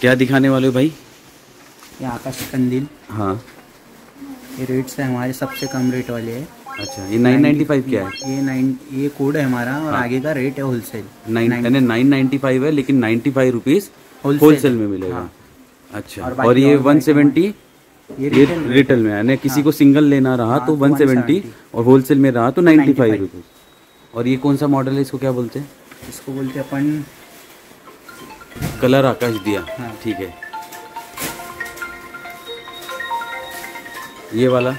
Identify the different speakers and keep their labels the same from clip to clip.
Speaker 1: क्या दिखाने वाले हो भाई?
Speaker 2: ये आकाश कंदील।
Speaker 1: हाँ,
Speaker 2: ये रेट्स है हमारे सबसे कम रेट वाले है।
Speaker 1: अच्छा, ये 995 क्या है?
Speaker 2: ये कोड है हमारा और
Speaker 1: हाँ।
Speaker 2: आगे का रेट है होलसेल।
Speaker 1: 995 है, लेकिन 95 रुपीज़ होलसेल में मिलेगा।
Speaker 2: हाँ।
Speaker 1: अच्छा,
Speaker 2: और
Speaker 1: और ये 170
Speaker 2: ये
Speaker 1: ये रिटेल में, यानी किसी को सिंगल लेना रहा तो 170 और होलसेल में रहा तो 95 रुपीज़। और ये कौन सा मॉडल है, इसको क्या बोलते हैं?
Speaker 2: इसको बोलते हैं अपन
Speaker 1: कलर आकाश दिया।
Speaker 2: हाँ।
Speaker 1: ठीक है। ये वाला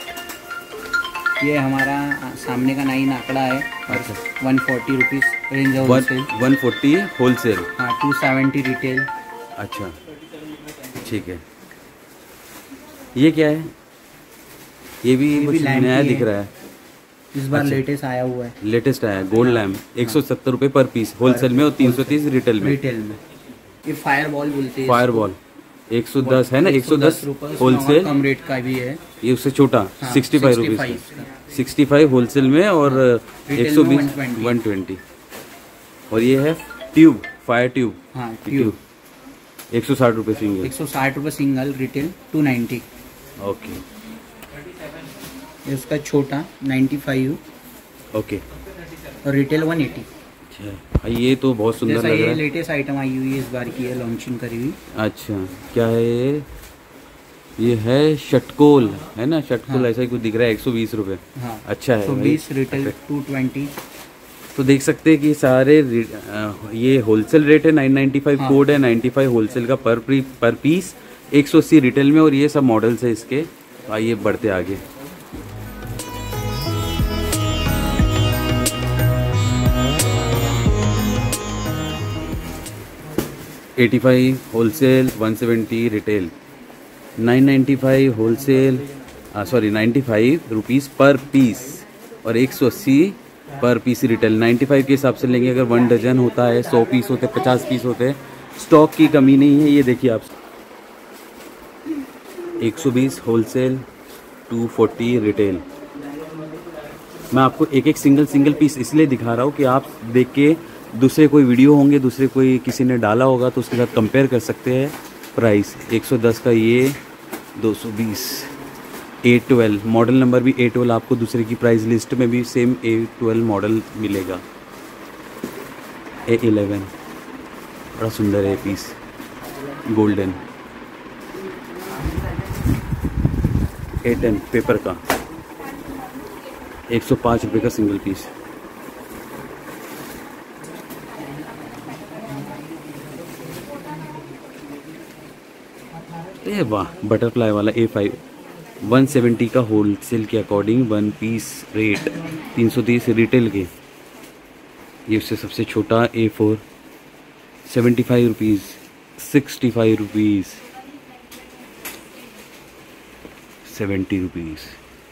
Speaker 2: ये हमारा सामने का 9 आंकड़ा है।
Speaker 1: अच्छा,
Speaker 2: 140 रुपीज़ रेंज है होलसेल।
Speaker 1: 140 होलसेल।
Speaker 2: हाँ, 270 रिटेल।
Speaker 1: अच्छा, ठीक है। ये क्या है? ये भी कुछ नया दिख रहा है।
Speaker 2: इस बार
Speaker 1: अच्छा।
Speaker 2: लेटेस्ट आया हुआ है।
Speaker 1: लेटेस्ट आया है गोल्ड लैम्प। 170 रुपये पर पीस होलसेल में और 330 रिटेल में।
Speaker 2: ये फायर बॉल बोलते हैं।
Speaker 1: फायर बॉल 110 है ना, 110 होलसेल।
Speaker 2: कम रेट का भी है।
Speaker 1: ये उससे छोटा 65 रुपीज़, 65 होलसेल में और 120 120। और ये है ट्यूब, फायर ट्यूब।
Speaker 2: हाँ, ट्यूब
Speaker 1: 160 रुपये सिंगल।
Speaker 2: 160 रुपये सिंगल, रिटेल 290।
Speaker 1: ओके।
Speaker 2: ये उसका छोटा 95
Speaker 1: ओके,
Speaker 2: और रिटेल 180।
Speaker 1: अच्छा, ये तो बहुत सुंदर लग रहा है।
Speaker 2: लेटेस्ट आइटम आई हुई है, इस बार की है, लॉन्चिंग करी हुई।
Speaker 1: अच्छा, क्या है ये है षटकोल है ना, षटकोल। हाँ। ऐसा ही कुछ दिख रहा है। 120 रुपये। हाँ। अच्छा है।
Speaker 2: 120 रिटेल 220।
Speaker 1: तो देख सकते हैं कि सारे ये होलसेल रेट है 995। हाँ। कोड है 95 होलसेल का पर पीस, 180 रिटेल में। और ये सब मॉडल्स है इसके। आइए बढ़ते आगे। $85 wholesale, 170 retail, 995 wholesale, sorry 95 rupees पर पीस और 180 पर पीस रिटेल। 95 के हिसाब से लेंगे, अगर 1 डजन होता है, 100 पीस होते, 50 पीस होते, स्टॉक की कमी नहीं है। ये देखिए आप, 120 होलसेल, 240 रिटेल। मैं आपको एक एक सिंगल पीस इसलिए दिखा रहा हूँ कि आप देख के दूसरे कोई वीडियो होंगे, दूसरे कोई किसी ने डाला होगा तो उसके साथ कंपेयर कर सकते हैं प्राइस। 110 का ये 220। A12 मॉडल नंबर भी A12 आपको दूसरे की प्राइस लिस्ट में भी सेम A12 मॉडल मिलेगा। A11 बड़ा सुंदर है पीस, गोल्डन। A10 पेपर का 105 रुपये का सिंगल पीस। ए वाह, बटरफ्लाई वाला A5 170 का होलसेल के अकॉर्डिंग, 1 पीस रेट 330 रिटेल के। ये उससे सबसे छोटा A4 75 रुपीज़, 65 रुपीज़, 70 रुपीज़।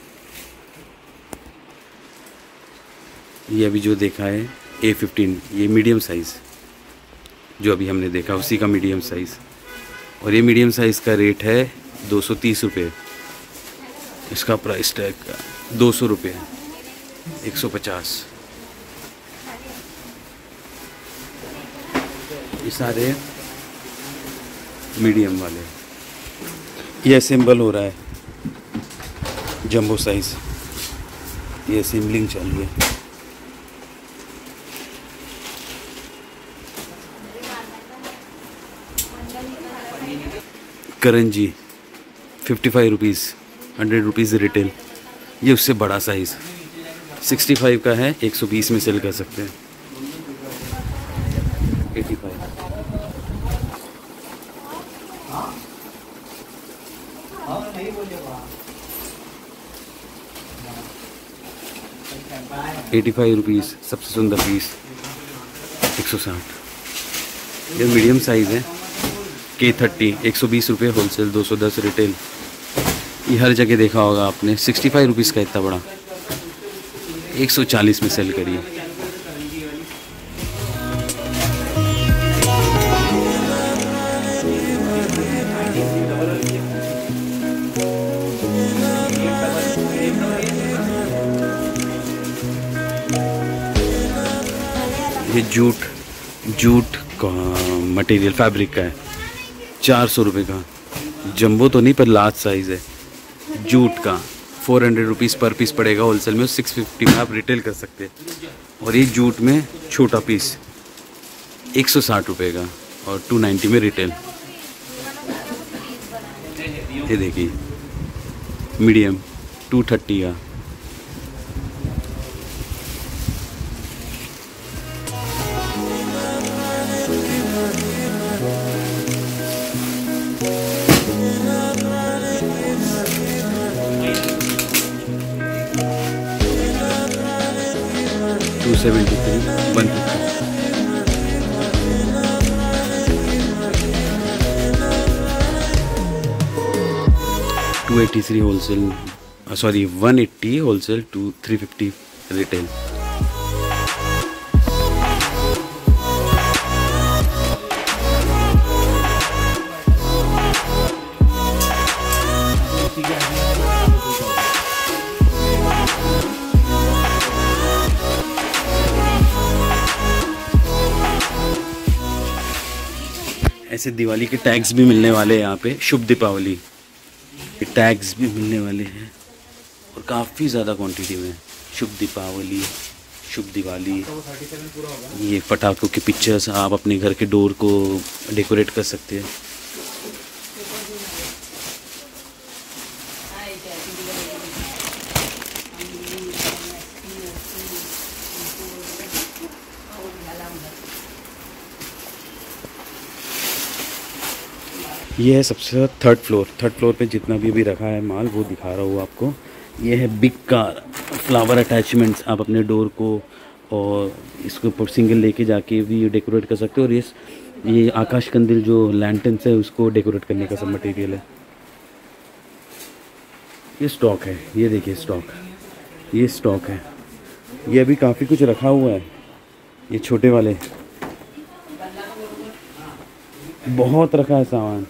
Speaker 1: ये अभी जो देखा है A15, ये मीडियम साइज़ जो अभी हमने देखा उसी का मीडियम साइज़। और ये मीडियम साइज़ का रेट है 230 रुपये। इसका प्राइस टैग 200 रुपये, 150। ये सारे मीडियम वाले। ये असेंबल हो रहा है, जंबो साइज़। ये असेंबलिंग चालू है। Karanji 55 rupees, 100 rupees retail. ये उससे बड़ा साइज़ 65 का है, 120 में सेल कर सकते हैं। 85 रुपीज़ सबसे सुंदर पीस, 160। ये मीडियम साइज़ है। K30 120 रुपये होलसेल, 210 रिटेल। ये हर जगह देखा होगा आपने। 65 रुपीज़ का इतना बड़ा, 140 में सेल करिए। ये जूट का मटेरियल, फैब्रिक का है। 400 रुपये का। जंबो तो नहीं पर लार्ज साइज़ है, जूट का। 400 रुपीज़ पर पीस पड़ेगा होलसेल में, 650 में आप रिटेल कर सकते हैं। और ये जूट में छोटा पीस 160 रुपये का और 290 में रिटेल। ये देखिए मीडियम 230 का। $273 $150। $283 होलसेल, सॉरी 180 होलसेल, 350 रिटेल। ऐसे दिवाली के टैग्स भी मिलने वाले हैं यहाँ पे, शुभ दीपावली के टैग्स भी मिलने वाले हैं और काफ़ी ज़्यादा क्वांटिटी में। शुभ दीपावली, शुभ दिवाली। ये पटाखों के पिक्चर्स आप अपने घर के डोर को डेकोरेट कर सकते हैं। ये है सबसे थर्ड फ्लोर पे जितना भी अभी रखा है माल वो दिखा रहा हूँ आपको। ये है बिग कार फ्लावर अटैचमेंट्स, आप अपने डोर को और इसके ऊपर सिंगल लेके जाके भी डेकोरेट कर सकते हो। और ये आकाश कंदील जो लैंटर्न्स है उसको डेकोरेट करने का सब मटेरियल है। ये स्टॉक है, ये देखिए ये स्टॉक है। ये अभी काफ़ी कुछ रखा हुआ है। ये छोटे वाले बहुत रखा है सामान।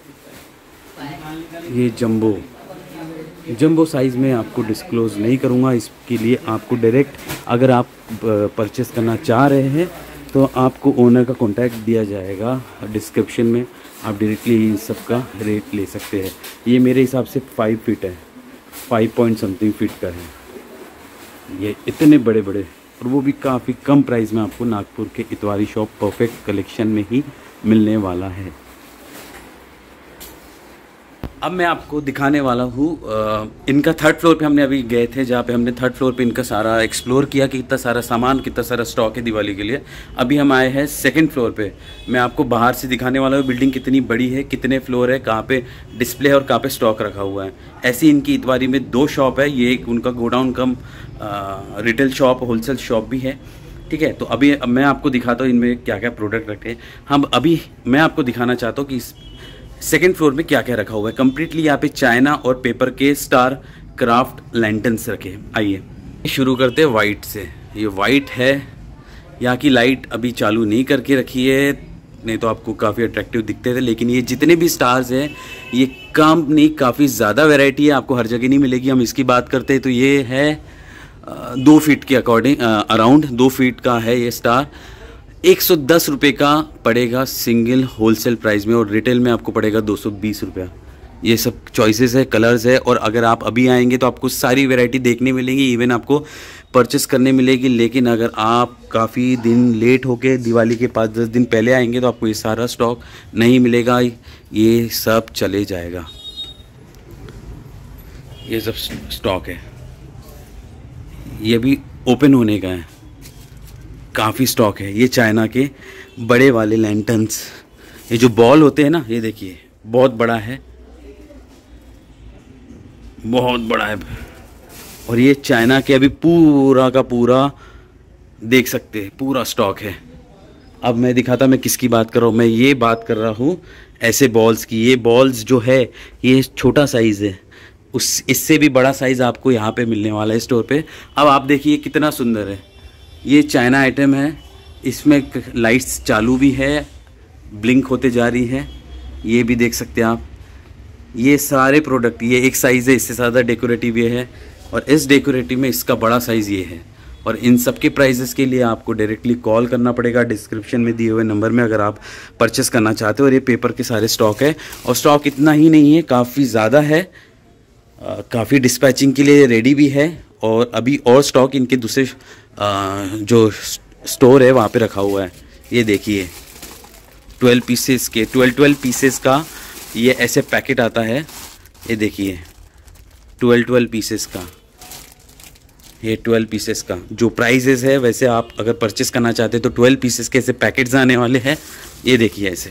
Speaker 1: ये जंबो साइज़ में आपको डिस्क्लोज़ नहीं करूँगा, इसके लिए आपको डायरेक्ट अगर आप परचेस करना चाह रहे हैं तो आपको ओनर का कांटेक्ट दिया जाएगा डिस्क्रिप्शन में, आप डायरेक्टली इन सब का रेट ले सकते हैं। ये मेरे हिसाब से 5 फीट है, 5 पॉइंट समथिंग फीट का है। ये इतने बड़े और वो भी काफ़ी कम प्राइस में आपको नागपुर के इतवारी शॉप परफेक्ट कलेक्शन में ही मिलने वाला है। अब मैं आपको दिखाने वाला हूँ इनका थर्ड फ्लोर पे हमने अभी गए थे, जहाँ पे हमने थर्ड फ्लोर पे इनका सारा एक्सप्लोर किया कि कितना सारा सामान, कितना सारा स्टॉक है दिवाली के लिए। अभी हम आए हैं सेकंड फ्लोर पे। मैं आपको बाहर से दिखाने वाला हूँ बिल्डिंग कितनी बड़ी है, कितने फ्लोर है, कहाँ पे डिस्प्ले है और कहाँ पे स्टॉक रखा हुआ है। ऐसी इनकी इतवारी में 2 शॉप है। ये एक उनका godown cum retail shop, wholesale shop भी है, ठीक है। तो अभी मैं आपको दिखाता हूँ इनमें क्या क्या प्रोडक्ट रखे हैं। हम अभी मैं आपको दिखाना चाहता हूँ कि सेकेंड फ्लोर में क्या क्या रखा हुआ है। कंप्लीटली यहाँ पे चाइना और पेपर के स्टार क्राफ्ट लैंटर्न्स रखे हैं। आइए शुरू करते हैं वाइट से। ये वाइट है, यहाँ की लाइट अभी चालू नहीं करके रखी है, नहीं तो आपको काफ़ी अट्रैक्टिव दिखते थे। लेकिन ये जितने भी स्टार्स हैं ये कम नहीं, काफ़ी ज़्यादा वैरायटी है, आपको हर जगह नहीं मिलेगी। हम इसकी बात करते हैं तो ये है 2 फीट के अकॉर्डिंग, अराउंड 2 फीट का है ये स्टार। 110 रुपये का पड़ेगा सिंगल होलसेल प्राइस में और रिटेल में आपको पड़ेगा 220 रुपया। ये सब चॉइसेस है, कलर्स है। और अगर आप अभी आएंगे तो आपको सारी वैरायटी देखने मिलेंगी, इवन आपको परचेस करने मिलेगी। लेकिन अगर आप काफ़ी दिन लेट होके दिवाली के 5-10 दिन पहले आएंगे तो आपको ये सारा स्टॉक नहीं मिलेगा, ये सब चले जाएगा। ये सब स्टॉक है, ये भी ओपन होने का है, काफ़ी स्टॉक है। ये चाइना के बड़े वाले लैंटर्न्स, ये जो बॉल होते हैं ना, ये देखिए बहुत बड़ा है, बहुत बड़ा है। और ये चाइना के अभी पूरा का पूरा देख सकते हैं, पूरा स्टॉक है। अब मैं दिखाता मैं किसकी बात कर रहा हूँ। मैं ये बात कर रहा हूँ ऐसे बॉल्स की। ये बॉल्स जो है ये छोटा साइज़ है, इससे भी बड़ा साइज़ आपको यहाँ पे मिलने वाला है स्टोर पे। अब आप देखिए कितना सुंदर है। ये चाइना आइटम है, इसमें लाइट्स चालू भी है, ब्लिंक होते जा रही है, ये भी देख सकते हैं आप। ये सारे प्रोडक्ट, ये एक साइज़ है, इससे ज़्यादा डेकोरेटिव ये है और इस डेकोरेटिव में इसका बड़ा साइज़ ये है। और इन सब के प्राइजेस के लिए आपको डायरेक्टली कॉल करना पड़ेगा डिस्क्रिप्शन में दिए हुए नंबर में, अगर आप परचेस करना चाहते हो। और ये पेपर के सारे स्टॉक है, और स्टॉक इतना ही नहीं है, काफ़ी ज़्यादा है, काफ़ी डिस्पैचिंग के लिए रेडी भी है। और अभी और स्टॉक इनके दूसरे जो स्टोर है वहाँ पे रखा हुआ है। ये देखिए 12 पीसेस के 12 पीसेस का ये ऐसे पैकेट आता है। ये देखिए 12 पीसेस का, ये 12 पीसेस का जो प्राइजेस है, वैसे आप अगर परचेस करना चाहते हैं तो 12 पीसेस के ऐसे पैकेट्स आने वाले हैं। ये देखिए ऐसे,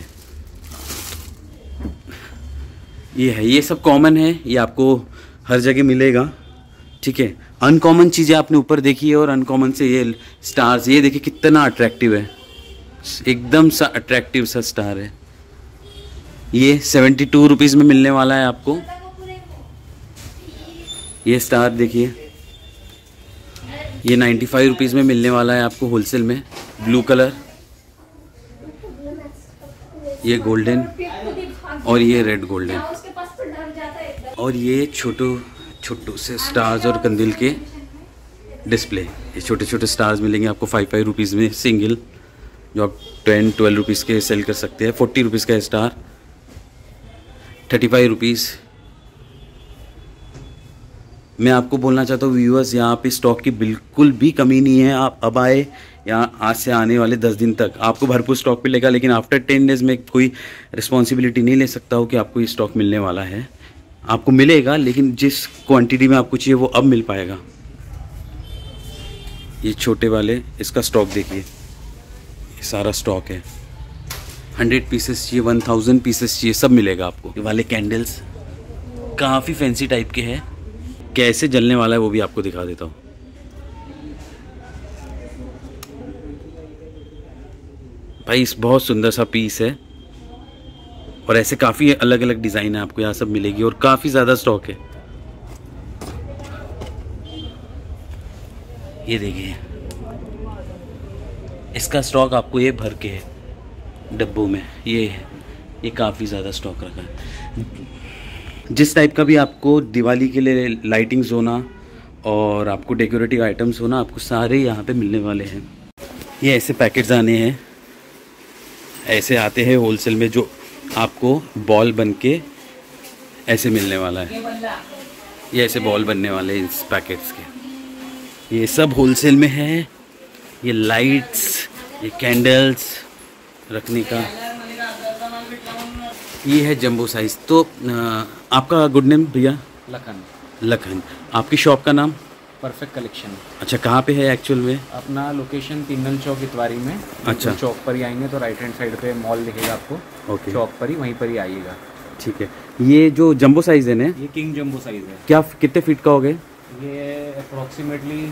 Speaker 1: ये है, ये सब कॉमन है, ये आपको हर जगह मिलेगा, ठीक है। अनकॉमन चीज़ें आपने ऊपर देखी है, और अनकॉमन से ये स्टार्स, ये देखिए कितना अट्रैक्टिव है, एकदम सा अट्रैक्टिव सा स्टार है। ये 72 रुपीज़ में मिलने वाला है आपको। ये स्टार देखिए, ये 95 रुपीज़ में मिलने वाला है आपको होलसेल में, ब्लू कलर। ये गोल्डन, और ये रेड गोल्डन, और ये छोटू से स्टार्स और कंदील के डिस्प्ले। ये छोटे छोटे स्टार्स मिलेंगे आपको 5 रुपीज़ में सिंगल, जो आप 10-12 रुपीज़ के सेल कर सकते हैं। 40 रुपीज़ का स्टार, 35 रुपीज़। मैं आपको बोलना चाहता हूँ व्यूअर्स, यहाँ पे स्टॉक की बिल्कुल भी कमी नहीं है। आप अब आए, यहाँ आज से आने वाले 10 दिन तक आपको भरपूर स्टॉक मिलेगा, लेकिन आफ्टर 10 डेज़ में कोई रिस्पॉन्सिबिलिटी नहीं ले सकता हो कि आपको ये स्टॉक मिलने वाला है। आपको मिलेगा, लेकिन जिस क्वांटिटी में आपको चाहिए वो अब मिल पाएगा। ये छोटे वाले, इसका स्टॉक देखिए, ये सारा स्टॉक है। 100 पीसेस चाहिए, 1000 पीसेस चाहिए, सब मिलेगा आपको। ये वाले कैंडल्स काफ़ी फैंसी टाइप के हैं, कैसे जलने वाला है वो भी आपको दिखा देता हूँ। भाई इस बहुत सुंदर सा पीस है, और ऐसे काफ़ी अलग अलग डिज़ाइन है आपको यहाँ सब मिलेगी, और काफ़ी ज़्यादा स्टॉक है। ये देखिए, इसका स्टॉक आपको ये भर के है डब्बों में, ये काफ़ी ज़्यादा स्टॉक रखा है। जिस टाइप का भी आपको दिवाली के लिए लाइटिंग्स होना और आपको डेकोरेटिव आइटम्स होना, आपको सारे यहाँ पे मिलने वाले हैं। ये ऐसे पैकेट्स आने हैं, ऐसे आते हैं होलसेल में, जो आपको बॉल बन के ऐसे मिलने वाला है। ये ऐसे बॉल बनने वाले हैं इस पैकेट्स के, ये सब होलसेल में है। ये लाइट्स, ये कैंडल्स रखने का, ये है जंबो साइज़। तो आपका गुड नेम भैया? लखन। आपकी शॉप का नाम?
Speaker 2: Perfect collection.
Speaker 1: अच्छा, कहाँ पे है एक्चुअल में?
Speaker 2: अपना लोकेशन तीनल चौक इतवारी में।
Speaker 1: अच्छा,
Speaker 2: तो चौक पर ही आएंगे तो राइट हैंड साइड पे मॉल दिखेगा आपको।
Speaker 1: ओके, चौक
Speaker 2: पर ही, वहीं पर ही आइएगा।
Speaker 1: ठीक है। ये जो जंबो साइज़ है ना,
Speaker 2: ये किंग जंबो साइज़ है।
Speaker 1: क्या कितने फीट का हो गए?
Speaker 2: ये अप्रोक्सीमेटली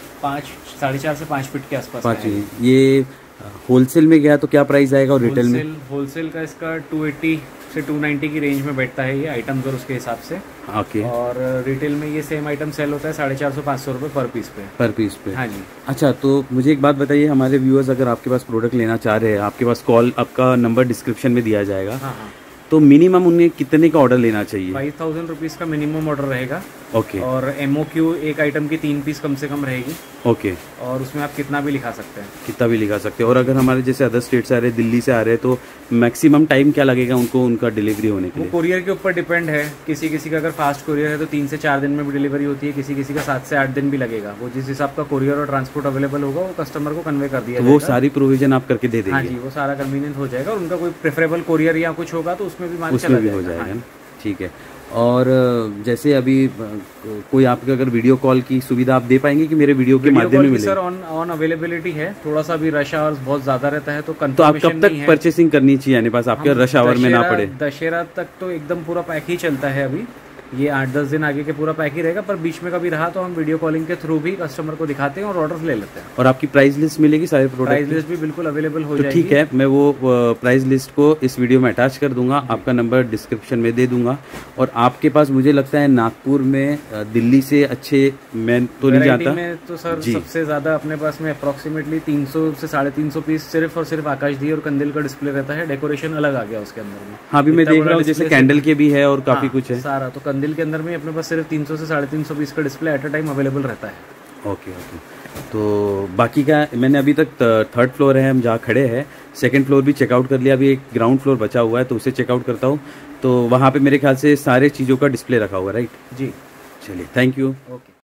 Speaker 2: 4.5 से 5 फीट के आसपास।
Speaker 1: 5। ये होलसेल में गया तो क्या प्राइस आएगा, और रिटेल में?
Speaker 2: होलसेल का इसका 280 से 290 की रेंज में बैठता है ये आइटम्स, और उसके हिसाब से।
Speaker 1: ओके।
Speaker 2: और रिटेल में ये सेम आइटम सेल होता है 450-500 रुपये पर पीस पे। हाँ जी।
Speaker 1: अच्छा, तो मुझे एक बात बताइए, हमारे व्यूअर्स अगर आपके पास प्रोडक्ट लेना चाह रहे हैं, आपके पास कॉल, आपका नंबर डिस्क्रिप्शन में दिया जाएगा।
Speaker 2: हाँ।
Speaker 1: तो मिनिमम उन्हें कितने का ऑर्डर लेना चाहिए?
Speaker 2: 5000 रुपीज़ का मिनिमम ऑर्डर रहेगा।
Speaker 1: ओके।
Speaker 2: और MOQ एक आइटम की 3 पीस कम से कम रहेगी।
Speaker 1: ओके।
Speaker 2: और उसमें आप कितना भी लिखा सकते हैं।
Speaker 1: कितना भी लिखा सकते हैं। और अगर हमारे जैसे अदर स्टेट से आ रहे हैं, दिल्ली से आ रहे हैं, तो मैक्सिमम टाइम क्या लगेगा उनको उनका डिलीवरी होने के लिए?
Speaker 2: वो कोरियर के ऊपर डिपेंड है। किसी का अगर फास्ट कोरियर है तो 3 से 4 दिन में भी डिलीवरी होती है, किसी का 7 से 8 दिन भी लगेगा। वो जिस हिसाब का कोरियर और ट्रांसपोर्ट अवेलेबल होगा वो कस्टमर को कन्वे कर दिया जाएगा।
Speaker 1: वो सारी प्रोविजन आप करके दे देंगे?
Speaker 2: हाँ जी, वो सारा कन्वीनियंट हो जाएगा। और उनका कोई प्रेफरेबल कोरियर या कुछ होगा तो उसमें भी माल चला जाएगा।
Speaker 1: हाँ। ठीक है। और जैसे अभी कोई आपके अगर वीडियो कॉल की सुविधा आप दे पाएंगे कि मेरे वीडियो के माध्यम में मिलेगी?
Speaker 2: सर ऑन अवेलेबिलिटी है। थोड़ा सा भी रश आवर्स बहुत ज्यादा रहता है तो
Speaker 1: आप कब तक परचेसिंग करनी चाहिए यानी पास आपके रश आवर में ना पड़े?
Speaker 2: दशहरा तक तो एकदम पूरा पैक ही चलता है अभी। ये 8-10 दिन आगे के पूरा पैक ही रहेगा, पर बीच में कभी रहा तो हम वीडियो कॉलिंग के थ्रू भी कस्टमर को दिखाते हैं और ऑर्डर ले लेते हैं।
Speaker 1: और आपकी प्राइस लिस्ट मिलेगी सारे प्रोडक्ट?
Speaker 2: प्राइस लिस्ट भी बिल्कुल अवेलेबल हो जाएगी।
Speaker 1: ठीक है, मैं वो प्राइस लिस्ट को इस वीडियो में अटैच कर दूंगा, आपका नंबर डिस्क्रिप्शन में दे दूंगा। और आपके पास मुझे लगता है नागपुर में, दिल्ली से अच्छे मैं तो नहीं जानता
Speaker 2: में तो सर सबसे ज्यादा अपने पास में अप्रोक्सीमेटली 300 से 350 पीस सिर्फ और सिर्फ आकाशदीप और कंदिल का डिस्प्ले रहता है। डेकोरेशन अलग आ गया उसके अंदर में।
Speaker 1: हाँ, अभी मैं देख रहा हूँ जैसे कैंडल के भी है और काफी कुछ है
Speaker 2: सारा। तो कंदिल के अंदर में अपने सिर्फ 300 से 350 पीस का display at a time available रहता है।
Speaker 1: ओके। तो बाकी का मैंने अभी तक थर्ड फ्लोर है हम जहाँ खड़े हैं, सेकंड फ्लोर भी चेकआउट कर लिया, अभी एक ग्राउंड फ्लोर बचा हुआ है तो उसे चेकआउट करता हूँ। तो वहाँ पे मेरे ख्याल से सारे चीज़ों का डिस्प्ले रखा हुआ है, राइट?
Speaker 2: जी।
Speaker 1: चलिए, थैंक यू।
Speaker 2: ओके।